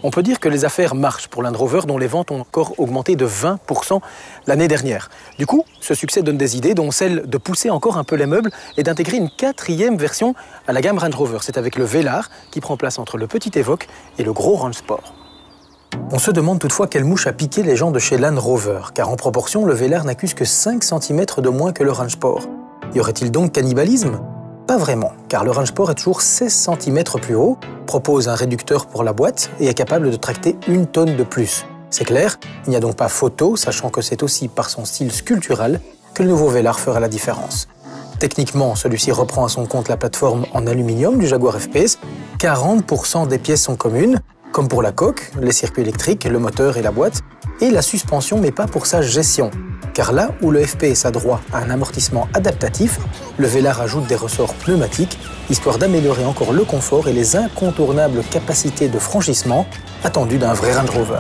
On peut dire que les affaires marchent pour Land Rover, dont les ventes ont encore augmenté de 20% l'année dernière. Du coup, ce succès donne des idées, dont celle de pousser encore un peu les meubles et d'intégrer une 4e version à la gamme Range Rover. C'est avec le Velar qui prend place entre le petit Evoque et le gros Range Sport. On se demande toutefois quelle mouche a piqué les gens de chez Land Rover, car en proportion, le Velar n'accuse que 5 cm de moins que le Range Sport. Y aurait-il donc cannibalisme ? Pas vraiment, car le Range Sport est toujours 16 cm plus haut, propose un réducteur pour la boîte et est capable de tracter 1 tonne de plus. C'est clair, il n'y a donc pas photo, sachant que c'est aussi par son style sculptural que le nouveau Velar fera la différence. Techniquement, celui-ci reprend à son compte la plateforme en aluminium du Jaguar F-Pace. 40% des pièces sont communes, comme pour la coque, les circuits électriques, le moteur et la boîte, et la suspension, mais pas pour sa gestion. Car là où le F-Pace a droit à un amortissement adaptatif, le Velar ajoute des ressorts pneumatiques, histoire d'améliorer encore le confort et les incontournables capacités de franchissement attendues d'un vrai Range Rover.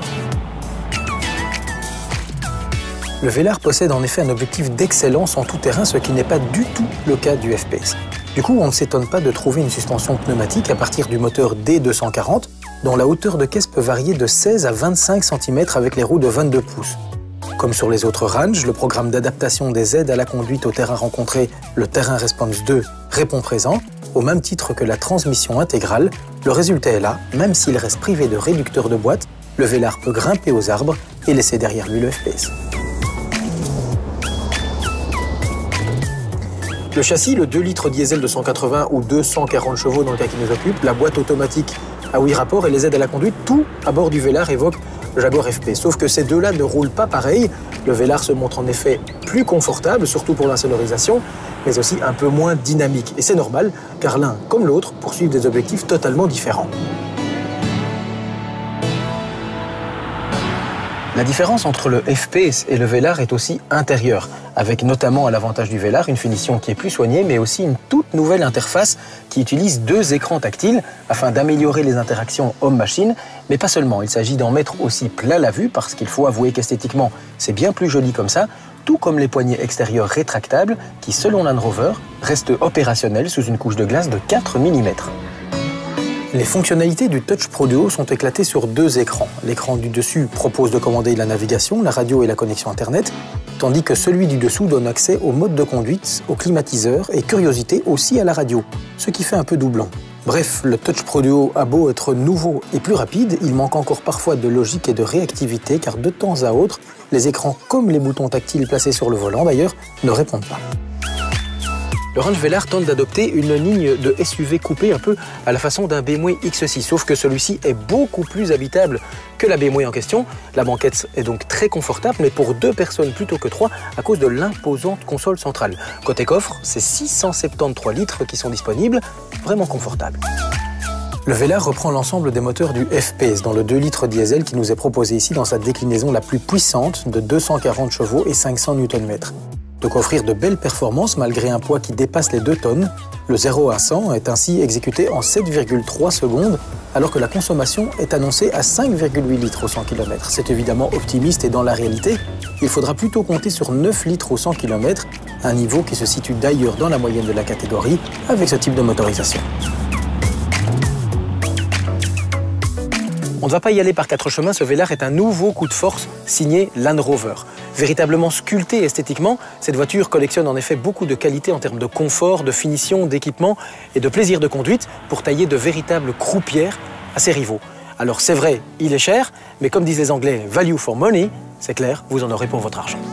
Le Velar possède en effet un objectif d'excellence en tout terrain, ce qui n'est pas du tout le cas du F-Pace. Du coup, on ne s'étonne pas de trouver une suspension pneumatique à partir du moteur D240, dont la hauteur de caisse peut varier de 16 à 25 cm avec les roues de 22 pouces. Comme sur les autres Range, le programme d'adaptation des aides à la conduite au terrain rencontré, le Terrain Response 2, répond présent, au même titre que la transmission intégrale. Le résultat est là, même s'il reste privé de réducteur de boîte, le Velar peut grimper aux arbres et laisser derrière lui le F-Pace. Le châssis, le 2 litres diesel de 180 ou 240 chevaux dans le cas qui nous occupe, la boîte automatique à 8 rapports et les aides à la conduite, tout à bord du Velar évoque le Jaguar F-Pace. Sauf que ces deux-là ne roulent pas pareil. Le Velar se montre en effet plus confortable, surtout pour l'insonorisation, mais aussi un peu moins dynamique. Et c'est normal, car l'un comme l'autre poursuivent des objectifs totalement différents. La différence entre le F-Pace et le Velar est aussi intérieure, avec notamment à l'avantage du Velar une finition qui est plus soignée, mais aussi une toute nouvelle interface qui utilise 2 écrans tactiles afin d'améliorer les interactions homme-machine, mais pas seulement. Il s'agit d'en mettre aussi plein la vue, parce qu'il faut avouer qu'esthétiquement, c'est bien plus joli comme ça, tout comme les poignées extérieures rétractables qui, selon Land Rover, restent opérationnelles sous une couche de glace de 4 mm. Les fonctionnalités du Touch Pro Duo sont éclatées sur 2 écrans. L'écran du dessus propose de commander la navigation, la radio et la connexion Internet, tandis que celui du dessous donne accès au mode de conduite, au climatiseur et, curiosité, aussi à la radio, ce qui fait un peu doublon. Bref, le Touch Pro Duo a beau être nouveau et plus rapide, il manque encore parfois de logique et de réactivité, car de temps à autre, les écrans, comme les boutons tactiles placés sur le volant d'ailleurs, ne répondent pas. Le Range Velar tente d'adopter une ligne de SUV coupé un peu à la façon d'un BMW X6, sauf que celui-ci est beaucoup plus habitable que la BMW en question. La banquette est donc très confortable, mais pour 2 personnes plutôt que 3 à cause de l'imposante console centrale. Côté coffre, c'est 673 litres qui sont disponibles, vraiment confortable. Le Velar reprend l'ensemble des moteurs du F-Pace dans le 2 litres diesel qui nous est proposé ici dans sa déclinaison la plus puissante de 240 chevaux et 500 Nm. De quoi offrir de belles performances malgré un poids qui dépasse les 2 tonnes. Le 0 à 100 est ainsi exécuté en 7,3 secondes, alors que la consommation est annoncée à 5,8 litres au 100 km. C'est évidemment optimiste et dans la réalité, il faudra plutôt compter sur 9 litres au 100 km, un niveau qui se situe d'ailleurs dans la moyenne de la catégorie avec ce type de motorisation. On ne va pas y aller par 4 chemins, ce Velar est un nouveau coup de force signé Land Rover. Véritablement sculptée esthétiquement, cette voiture collectionne en effet beaucoup de qualités en termes de confort, de finition, d'équipement et de plaisir de conduite pour tailler de véritables croupières à ses rivaux. Alors c'est vrai, il est cher, mais comme disent les Anglais, value for money, c'est clair, vous en aurez pour votre argent.